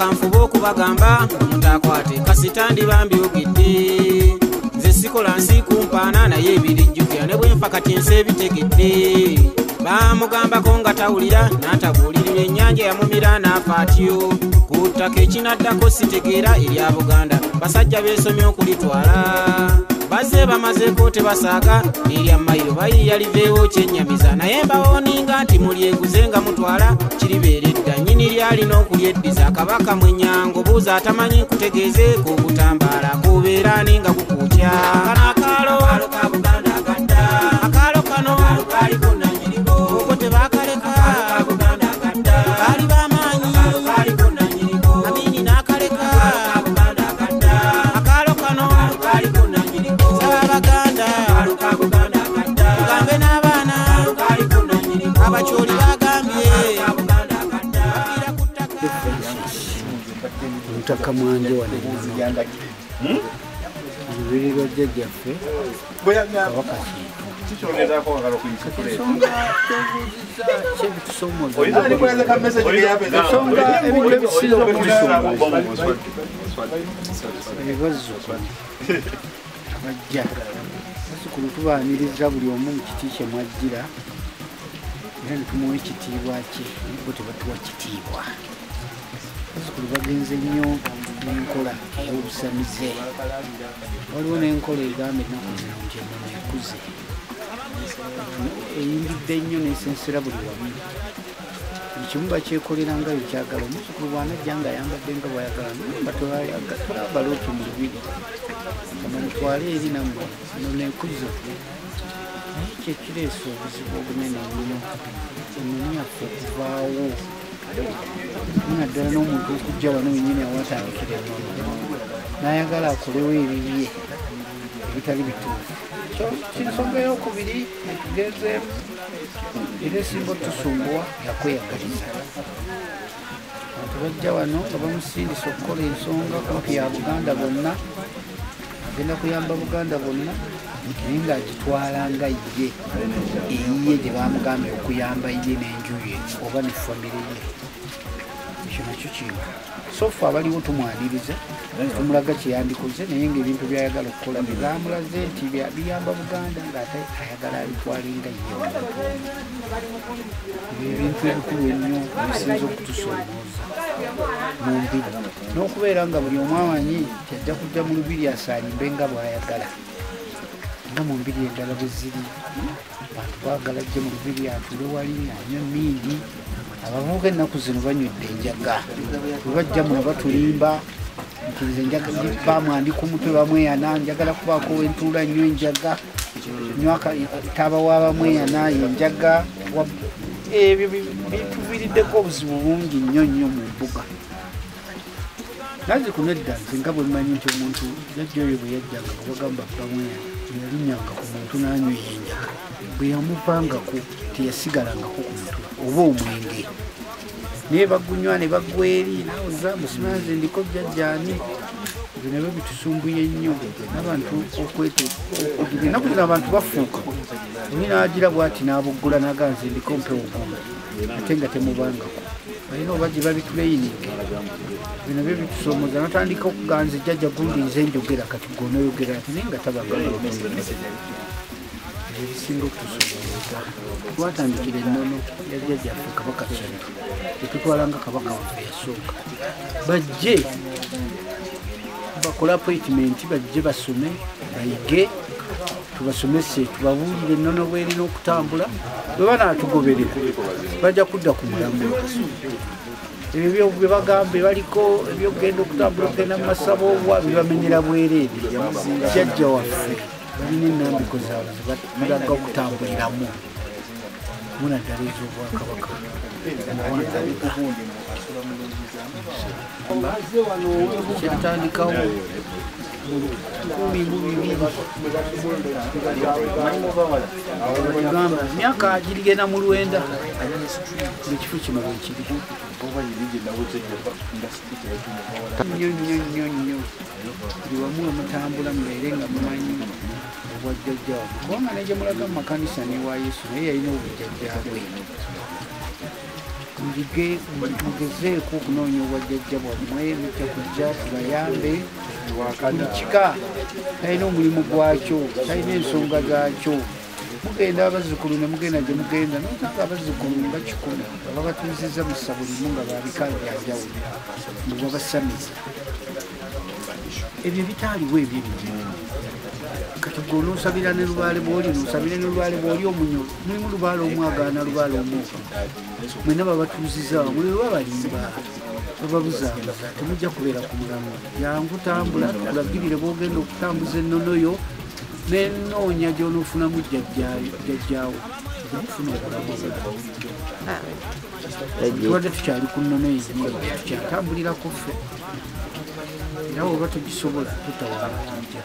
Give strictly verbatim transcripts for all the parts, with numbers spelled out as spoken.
kanfuba okubagamba mundakwate kasitandi bambyogedde nze sikola nsi kumpaana naye ebirijjukira ne bwenfa kati nsi ebitegedde bamugambako nga tawulira n'atabuulirira ennyanja yamumira n'afa atyo ku ttaka ekinaddako sitegeera erya Buganda basajja beesomye okulitwala bazze bamazeeko tebasaaga n'erya mayiro bayiiya liveewo kyennyamiza naye mbawooninga nti mulyeguze nga mutwala kiribeeredda nnyini lyalina okulyeddiza Kabaka mwenyango buuza atamanyi kutegeezeeko obutambaala kubeera ninga kukuukya kano akaalo ka Buganda gadda akaalo kano kaliko nannyinigo okwo tebakaleka baali b'amaanyi amini n'akaleka akaalo kano kaliko nannyinigo Abaganda tugambe n'abaana abakyoli bagambye bakira ku ttaka Omutaka Mwanje wano lubeerera jjajjaffe Kabaka ensonga ebintu ebisinza okutusumbuza ebibazzukulu abajja bazzukulu tubaaniriza buli omu mu kiti kye mwajjira era ne tumuwa ekitiibwa kye naye bo tebatuwa kitiibwa bazzukulu bagenze nnyo n'enkola ey'obusamize waliwo n'enkola egamba ennaku zino nti ennono ekuze eyimbidde nnyo n'esensera buli wamu ekimu bakyekolera nga byekyagala omuzzukulu bw'anajja ng'ayambadde nga bw'ayagala namba tolabalooti mu lubiri kamalitwale eri nammwe ennono ekuze naye kyekireese obuzibu obunene nnyo ennono yaffe okuvaawo naddala n'omuntu okujja wano wennyini awatandikira ennono n'ayagala akolewo ebibye ebitali bituufu kinsonga eyokubiri etugenzeemu era esinga otusumbuwa yakweyagaliza abantu bajja wano nga bamusindisa okukola ensonga kumpi ya Buganda bonna agenda kuyamba Buganda bonna naye ng'agitwala nga ye eyiye gye bamugambye okuyamba ye n'enjuye oba ne famire ye ekyo nakyo kintu sofu abaliwo tumwaniriza tumulaga kyeyandikoze naye ngaebintu byayagala okukola byebamulaze nti biyamba Buganda ngaate ayagala abitwalinga ye omuntu ebintu ebikulu ennyo ebisinza okutusoomooza mu mbiri n'okubeera nga buli omu amanyi nti ajja kujja mu lubiri asaalimbe nga bw'ayagala nga mu mbiri endala bwe ziri abantu baagala ajje mu lubiri atule wali anywe emmindi abavubuka ennaku zino banywedde enjaga bwe bajja muno batulimba nti nze bamwandika omutwe bamweyana njagala kubaako wentuula nnyo enjaga taaba wabamweyana enjaga ebyo bituviiriddeko obuzibu bungi nnyo nnyo mu mbuga nazi kuno edda nze nga bwe mmanyi nti omuntu jajja oyo bwe yajjanga bagamba bamweyana yalinyanga ku muntu n'anywa enjaga bwe yamuvangako teyasigalangako ku mutwe oba omwenge naye bagunywa ne bagwa eri nawoza musimanze ndiko jjajjaani ebyo nabyo bitusumbuye nnyo n'abantu okwete ennaku zino abantu bafuuka oyi n'agira bw'ati n'abuggula n'aganze ndiko mpewo gumu ate nga temubangako balina oba gye babituleyininge ebyo nabyo bitusomooza natandika okuganza ejjajja gundi nze njogera kati gonoyogera ati naye nga tabagala ebisinga okutusomooza twatandikira ennono ya jjajjaffe Kabaka Kintu etutwalanga Kabaka waffe yasooka bajje bakola appointment bajje basome bayige tubasomese tubabuulire ennono bwerina okutambula bwe banaatugoberera bajja kudda ku mulamu ebyo bye bagamba baliko ebyokugenda okutambula okugenda mu masabo obwa bibamenyera bwereere jjajja waffe balina enambiko zaabwe zebalaga okutambuliramu munaddala ez'obwakabaka kyatandikawo kumi mu bibiri gamba myaka girigenda mu lwenda ekifo kino bwe kiri nnyo nnyo nnyo nnyo buli wamu amutambula mubeere nga mumanyi obwajjajjawa kubanga negye mulaga mu makanisa newa Yesu naye yalina obujjajjabwe Mujige mugezeeko okunoonya obwajjajja bwammwe mujja kujja tubayambe buli kika talina omulimu gwakyo talina ensonga zaakyo mugenda abazzukulu ne mugenda gye mugenda notanga abazzukulu nga kikumi nga babatuuzizza mu sabulimu nga babika byanjawulo nga babasamiza ebyo bitaaliwo ebyo ebimu kati gwe onoosabira ne lubaale bwoli noosabira ne lubaale bwoli omunyo mulimu lubaale omwagaana lubaale omwoka mwena babatuuziza muli lwe babalimba bababuzabuza temujja kubeera ku mulamu jangu tambula tukulagirire bwogenda okutambuza ennono yo nenoonya gy'onoofunamu jjajjaawo okufuna obulamu tubadde tukyali ku nnono enyingi tukyatambulirako ffe era oba tugisobola tutawaakijja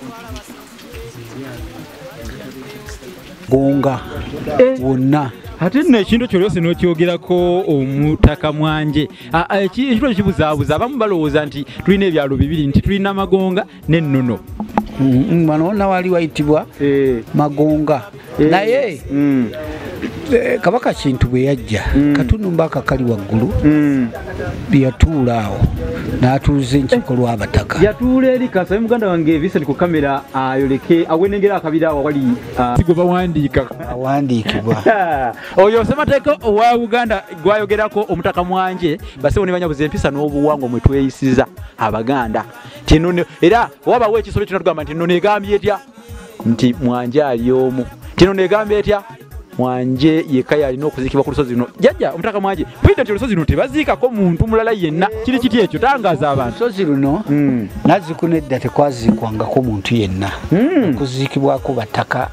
gonga wonna ate nno ekintu kyo lyose n'okyogerako Omutaka Mwanje ekintu kibuzaabuza abamu balowooza nti tulina ebyalo bibiri nti tulina Magonga n'ennono wano wonna wali wayitibwa Magonga naye Kabaka Kintu bwe yajja katundu mbaaka kali waggulu yatuula awo n'atuuza enkikolwa abataka yatuula eri kasabe muganda wange Vincent ku kamera ayoleke awenengera akabira awo wali sigo bawandiika awandiikibwa oyo ssemateeka owa Uganda gwayogerako Omutaka Mwanje basewo ne banyabuza empisa n'obuwangwa mwe tweyisiza Abaganda tino era wabawo ekisolo kino tugamba nti nno negambye etya nti Mwanje ali omu tino negambye etya Mwanje yekka yalina okuzikibwa ku lusozi luno jjajja Omutaka Mwanje pwidde nti olusozi luno tebaziikako muntu mulala yenna kiri kiti ekyo tangaaza abantu olusozi luno nazzikuno edda tekwaziikwangako muntu yenna okuziikibwako bataka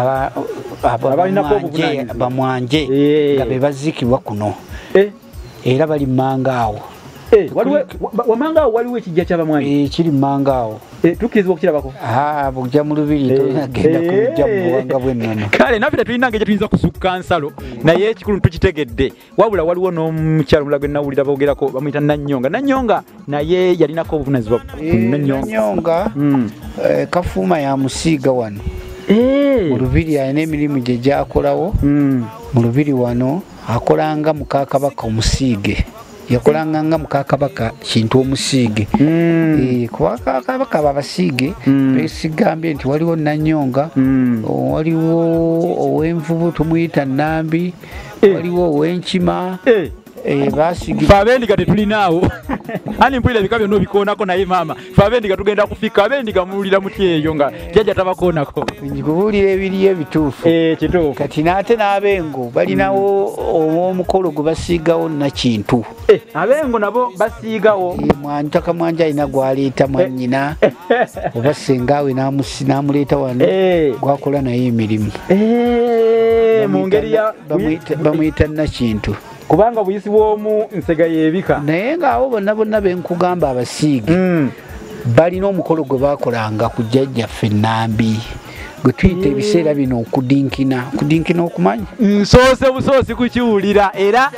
bamwanje nga be baziikibwa kuno era bali mmangaawo wamangaawo waliwo ekijja ky'abamwanje kiri mmangaawo tukkirizibwa okukirabako bujja mu lubiri tonagenda kujja mu buwanga bw'ennono kale naffe tetulina ngeri tuyinza kusukka nsalo naye ekikulu tukitegedde wabula waliwo n'omukyalo mulala gwe nawulira boogerako bamuyita Nannyonga Nannyonga naye yalinako obuvunanyizibwa Nannyonga Kafuuma ya musiiga wano mu lubiri alina emirimu gye gyakolawo mu lubiri wano akolanga muka Kabaka omusiige yakolanga nga muka Kabaka Kintu omusiige kuba Kabaka babasiige besigambye nti waliwo Nannyonga waliwo ow'envubu tumuyita Nambi waliwo ow'enkima basiige abendiga tetulinaawo ani mpulira ebika byonna obikoonako naye maama fe abendiga tugenda kufika abendiga muwulira muti eyo nga jjajja tabakoonako kubuulira ebiri ebituufu kituufu kati n'ate n'abengo balinawo ow'omukolo gwe basiigawo Nakintu abengo nabo basiigawo Omutaka Mwanje alina gwaleeta mwannyina oba sengaawe n'amuleeta wano gwakola naye emirimu mu ngeri ya bamuyita Nakintu kubanga buyisi bw'omu nsega yeebika naye ng'abo bonna bonna benkugamba abasiige balina omukolo gwe baakolanga ku jjajjaffe Nambi gwe tuyita ebiseera bino okudinkina okudinkina okumanyi nsoose busoosi kukiwulira era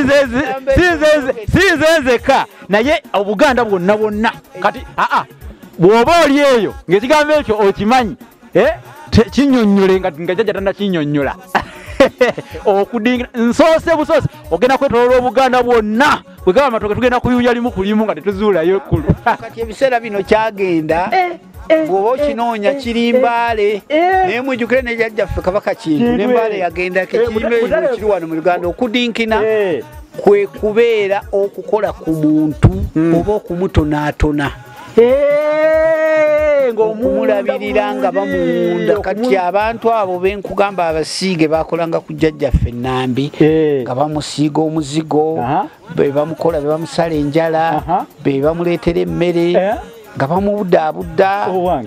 sinzenzeka naye Obuganda bwonna bwonna kati aa bw'oba oli eyo ng'ekigambo ekyo okimanyi kinnyonnyole nga jjajja tannakinnyonnyola okudinga nsoose busoose ogenda kwetoloola Obuganda bwonna bwe gaba amatoke tugenda kuyuya limu ku limu nga tetuzuulayo ekkulu kati ebiseera bino kyagenda bw'oba okinoonya kiri Mbaale naye mwijjukire ne jjajjaffe Kabaka Kintu ne Mbaale yagendako ekirime ekyo kiri wano mu Uganda okudinkina kwe kubeera okukola ku muntu oba okumutonaatona ng'omulabirira nga bamunda kati abantu abo benkugamba abasiige bakolanga ku jjajjaffe Nambi nga bamusiiga omuzigo be bamukola be bamusala enjala be bamuleetera emmere nga bamubudaabudda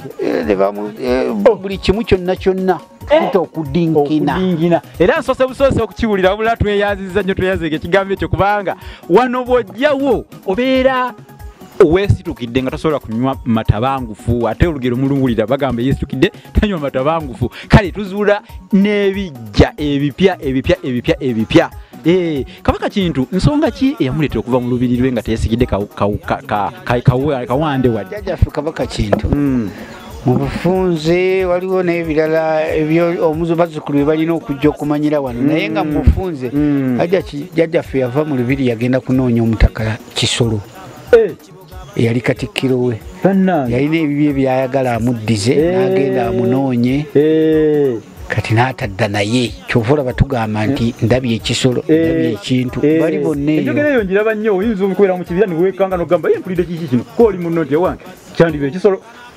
buli kimu kyonna kyonna kita okudinkina era nsoose busoose okukiwulira wabula tweyanziza nnyo tweyanziga ekigambo ekyo kubanga wano bw'ojjawo obeera weesitukidde nga tasobola kunywa matabangufu ate olugero mulungulira bagamba yeesitukidde tanywa matabangufu kale tuzuula n'ebijja ebipya ebipya ebipya ebipya Kabaka Kintu nsonga ki eyamuleetera okuva mu lubiri lwe nga teyesigidde kawande wadde jjajjaffe Kabaka Kintu mu bufunze waliwo n'ebirala ebyo omubazzukulu bye balina okujja okumanyira wano naye nga mu bufunze jjajjaffe yava mu lubiri yagenda kunoonya Omutaka Kisolo eyali katikkiro we yalina ebibye byayagala amuddize n'agenda amunoonye kati n'atadda naye kyova olaba tugamba nti ndabye ekisolo ndabye ekintu bali bonna eyo enjogera eyo njiraba nnyo oyinza okubeera mu kibira niweekanga n'ogamba ye mpulidde kiki kino kooli munno nti ewange kyandiba ekisolo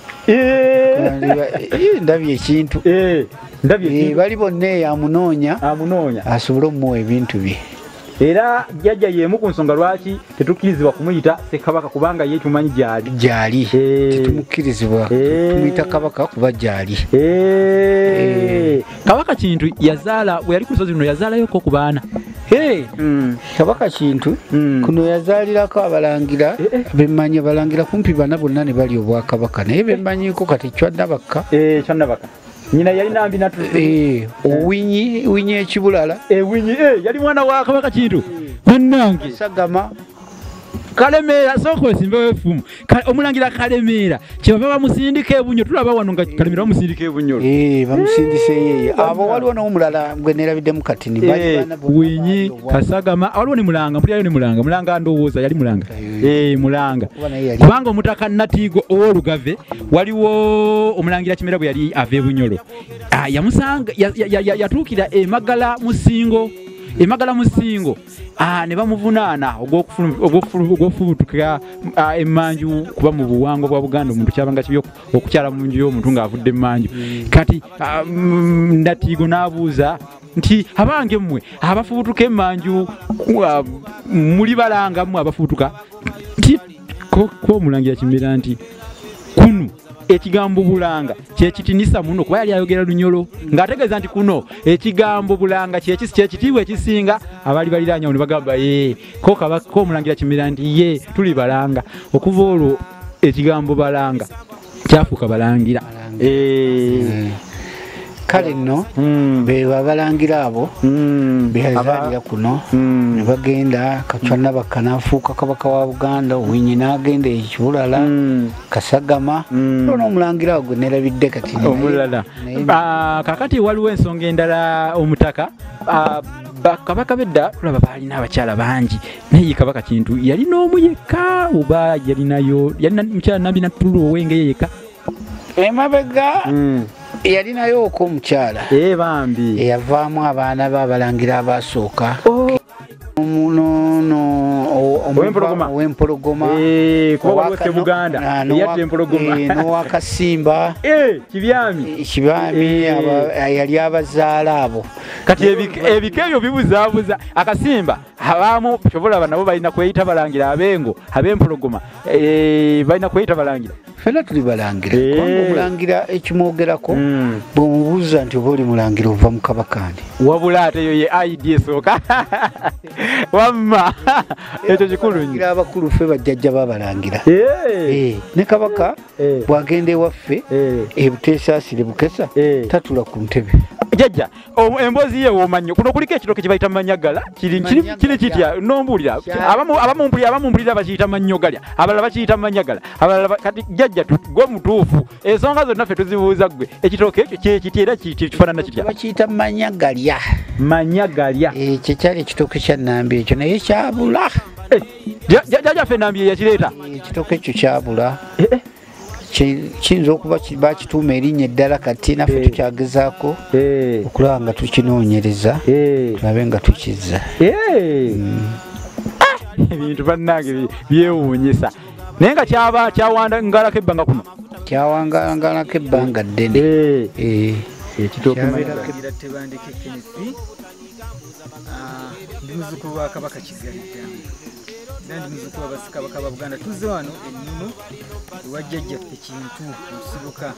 ndabye ekintu bali bonna eyo amunoonya asobole omuwa ebintu bye era jjajja yemu ku nsonga lwaki tetukkirizibwa kumuyita Ssekabaka kubanga ye tumanyi gyali gyali tetumukkirizibwa tumuyita Kabaka kuba gyali Kabaka Kintu yazaala bwe yali ku lusozi luno yazaalayoko ku baana Kabaka Kintu kuno yazaalirako abalangira bemmanyi abalangira kumpi bana bonna ne bali obwakabaka naye bemmanyiko kati Kyannabaka Kyannabaka nyina yali nambi natu eh owinyi winyi ekibulala eh winyi eh yali mwana wa Kabaka Kintu bannange sagama Kalemeera soko simbe wefumu omulangira Kalemeera kyebaba bamusindika ebunyo tulaba wano nga Kalemeera bamusindika ebunyo eh bamusindise yeye abo waliwo n'omulala gwe nerabidde kati ni bali bana winyi Kasagama waliwo ni mulanga mpulirayo ni mulanga mulanga ndowooza yali mulanga eh mulanga kubanga Omutaka Natigo ow'Olugave waliwo omulangira Kimera bwe yali ave bunyolo ah yamusanga yatuukira emagala musingo emagala musingo ah ne bamuvunaana ogwofubutuka emmanju kuba mu buwango bwa Buganda omuntu kyabanga kibyo okukyala mu nju y'omuntu ng'avudde emmanju kati Natigo n'abuuza nti abange mmwe abafubutuka emmanju muli balanga mmwe abafubutuka nti ko omulangira Kimera nti kunu ekigambo bulanga kyekitinisa muno kuba yali ayogera lunyolo ng'ategeeza nti kuno ekigambo bulanga kyekitiibwa ekisinga abaali baliraanya ne bagamba ye ko omulangira Kimera nti ye tuli balanga okuva olwo ekigambo balanga kyafuuka balangira kale nno be babalangira abo beyazaalira kuno ne bagenda Kyannabaka n'afuuka Kabaka wa Buganda owinyi n'agenda ekibulala Kasagama n'omulangira ago gwe nerabidde kati omulala kakati waliwo ensonga endala Omutaka Kabaka bedda tulaba baalina abakyala bangi naye Kabaka Kintu yalina omu yekka oba yalinayo yalina mukyala Nambi Natulu owenge yekka emabega yalinayo oko omukyala eh bambi eyavaamu abaana b'abalangira abasooka ow'empologoma Buganda n'owakasimba kibyami kibyami yali abazaala abo kati ebika ebyo bibuzaabuza akasimba abamu kyobolaba nabo balina kweyita balangira abengo ab'empologoma balina kweyita balangira fena tuli balangira kubanga omulangira ekimwogerako bw'omubuuza nti oba oli mulangira ova mu Kabakandi wabula ate eyo ye I D esooka wamma ekyo kikulu nnyo abakulu ffe bajjajja babalangira ne Kabaka bw'agenda ewaffe ebuteesaasire bukesa tatula ku ntebe jjajja emboozi ye woomannyo kuno kuliko ekitoke kye bayita manyagala kiri kitya nombuulira abamumpulira bakiyita manyogalya abalala bakiyita manyagala abalala kati jjajja gwe mutuufu ensonga zonna ffe tuzibuuza ggwe ekitoke ekyo kyekiti era kifaanana kitya bakiyita manyagalya manyagalya ekyo kyali ekitoke kya Nambi ekyo naye kyabula jjajja ffe Nambi yakireeta ekitoke ekyo kyabula kiyinza okuba bakituuma erinnya eddala kati naffe tukyagezaako okulaba nga tukinoonyereza tulabe nga tukizza ebintu bannange byewuunyisa naye nga kyaba kyawangalako ebbanga kuno kyawangalako ebbanga ddene tebandika Kenneth ndi muzukulu wa Kabaka Kigalidda nandi muzukulu wa Kabaka ba Buganda tuzze wano ennuno ewajjajjaffe Kintu Musibuka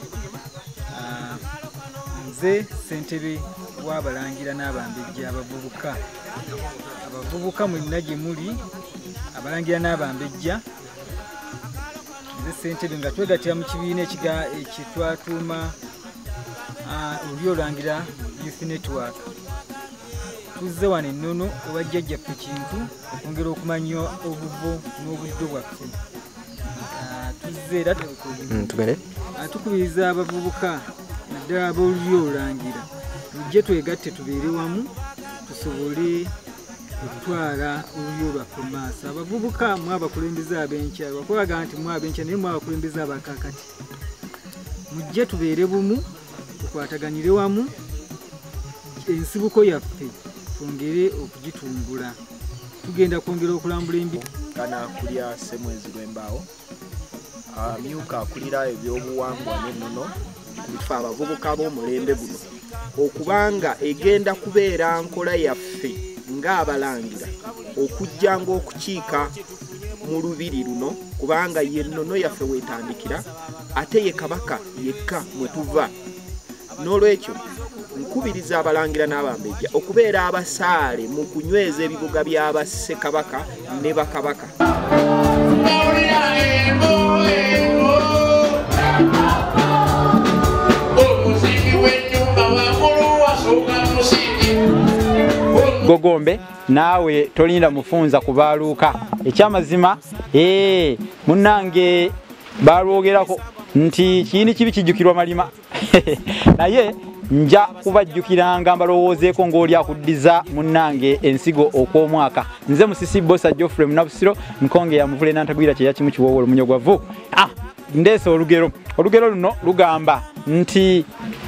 nze ssentebe w'abalangira n'abambejja abavubuka abavubuka mwenna gye muli abalangira n'abambejja nze ssentebe nga twegatira mu kibiina ekitwatuuma oli olangira Youth Network tuzze wano ennono ewajjajjaffe Kintu okwongera okumanya obuvo n'obuddo bwaffe tuzze era tugere atukubiriza abavubuka naddala ab'olulyo olulangira tujje twegatte tubeere wamu tusobole okutwala olulyo lwaffe mu maaso. Abavubuka mwe abakulembeze ab'enkya bakulaga nti mwe ab'enkya naye mwe abakulembeze abakakati mujje tubeere bumu tukwataganire wamu ensibuko yaffe twongere okugitumbula tugenda kwongera okulambula embi kana kulya semwezi lw'embaawo amyuka akulira ebyobuwangwa n'ennono kulifa abavubuka b'omulembe guno okubanga egenda kubeera nkola yaffe ng'abalangira okujja ng'okukiika mu lubiri luno kubanga ye nnono yaffe weetandikira ate ye kabaka yekka mwe tuva. N'olwekyo nkubiriza abalangira n'abambejja okubeera abasaale mu kunyweza ebibuga by'abasse kabaka ne bakabaka. Gogombe naawe tolinda mufunza kubaaluuka ekyamazima ee munnange balwogerako nti kiyini kibi kijjukirwa malima naye nja kubajjukiranga mbalowoozeeko ng'oli akuddiza munnange ensigo okw'omwaka. Nze musisi bosa Geoffrey Munnabusiro nkonge ya muvule n'antagwira kye yakimu kiwoowolo munyogwavu. Ah, ndeese olugero olugero luno lugamba nti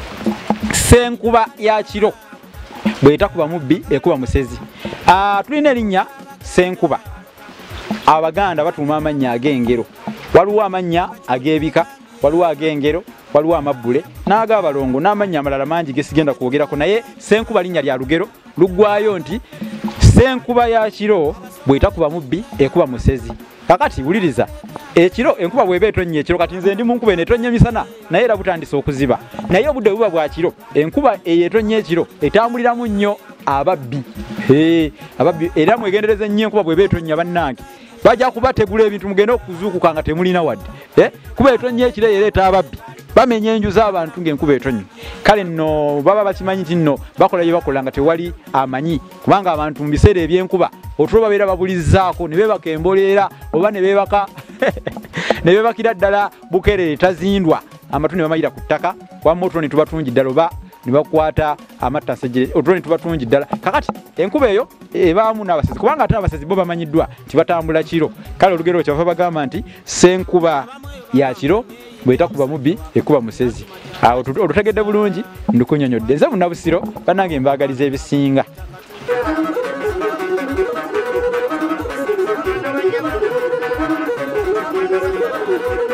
senkuba ya kiro bw'etakuba mubbi ekuba musezi. Ah, tulina erinnya senkuba. Abaganda batuuma amannya ag'engero. Waliwo amannya ag'ebika, waliwo ag'engero, waliwo amabbule n'ag'abalongo n'amannya amalala mangi gesigenda kwogerako naye senkuba linnya lya lugero luggwayo nti senkuba ya kiro bw'etakuba mubbi ekuba musezi. Kakati wuliriza ekiro enkuba bw'eba etonnya ekiro kati nze ndi mu nkuba eno etonnya misana naye era butandise okuziba naye obudde buba bwa kiro enkuba eyo etonnya ekiro etambuliramu nnyo ababbi. Hey, ababbi era mwegendereze nnyo enkuba bw'eba etonnya bannange bajja kubategula ebintu mugenda okuzuukuka nga temulina wadde eh? Kuba etonnya ekiro ereeta ababbi bamenya enju z'abantu ng'enkuba etonnya. Kale nno baba bakimanyi nti nno bakola bye bakola nga tewali amanyi kubanga abantu mu biseera eby'enkuba otulo babeera babulizzaako ne beebaka emboleera oba ne beebaka ne beebakira ddala bukeerere tazindwa amatu ne bamayira ku ttaka wamma otulo ne tuba tungi ddala oba ne bakwata amatasejere otulo ne tuba tungi ddala. Kakati enkuba eyo ebaamu n'abasezi kubanga ate abasezi bo bamanyiddwa nti batambula kiro. Kale olugero kyava bagamba nti senkuba ya kiro bw'etakuba mubbi ekuba musezi. Awo olutegedde bulungi ndukunyonyodde. Nze Munnabusiro bannange mbaagaliza ebisinga. Thank you.